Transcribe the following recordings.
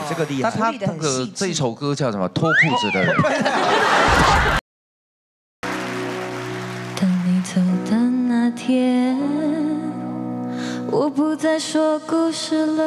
这个厉害。 他那个这一首歌叫什么？脱裤子的人。 当你走的那天，我不再说故事了，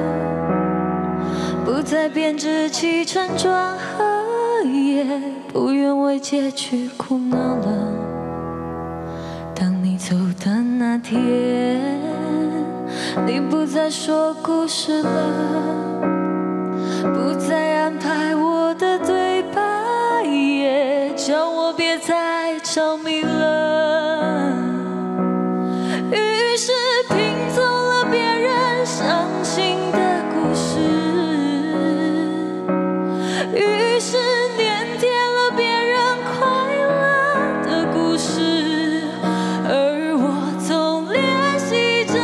不再编织起承转合，也不愿为结局苦恼了。当你走的那天，你不再说故事了，不再安排我的对白，也叫我别再着迷了。于是拼凑了别人伤心的故事，于是粘贴了别人快乐的故事，而我总练习着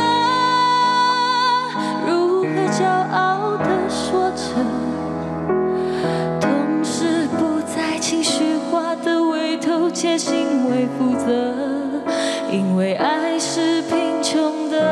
如何骄傲地说着，同时不再情绪化的为头且行为负责，因为爱是贫穷的。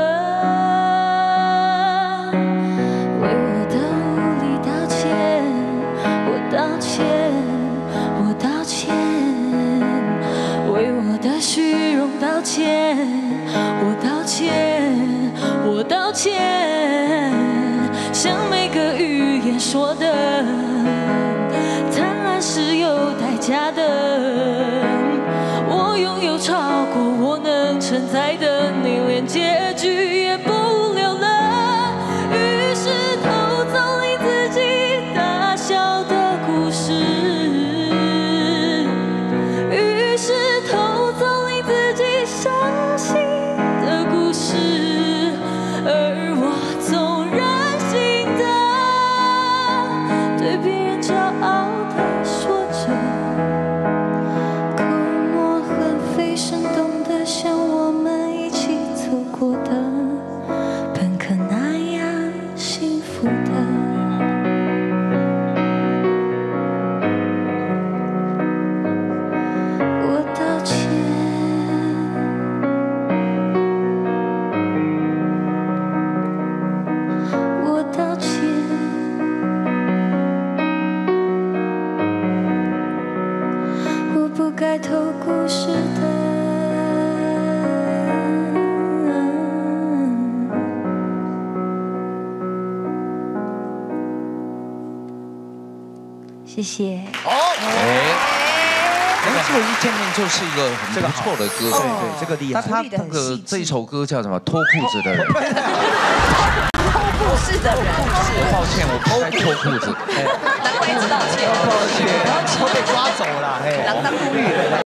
为我的无力道歉，我道歉，我道歉。为我的虚荣道歉，我道歉，我道歉。像每个语言说的，贪婪是有代价的。我拥有超过我能承载的，你连结局也不留了。于是偷走你自己大笑的故事，于是偷走你自己伤心的故事，而我总任性的对别人骄傲地说着，口沫很飞生动的像我们一起走过的，本可那样幸福的。我道歉，我道歉，我不该偷故事的。谢谢。 这个一见面就是一个很不错的歌， 对，这个厉害。 他那个这一首歌叫什么？脱裤子的人。 偷故事的人， 抱歉，我不该脱裤子。 难怪一直道歉， 抱歉，会被抓走了，锒铛入狱了。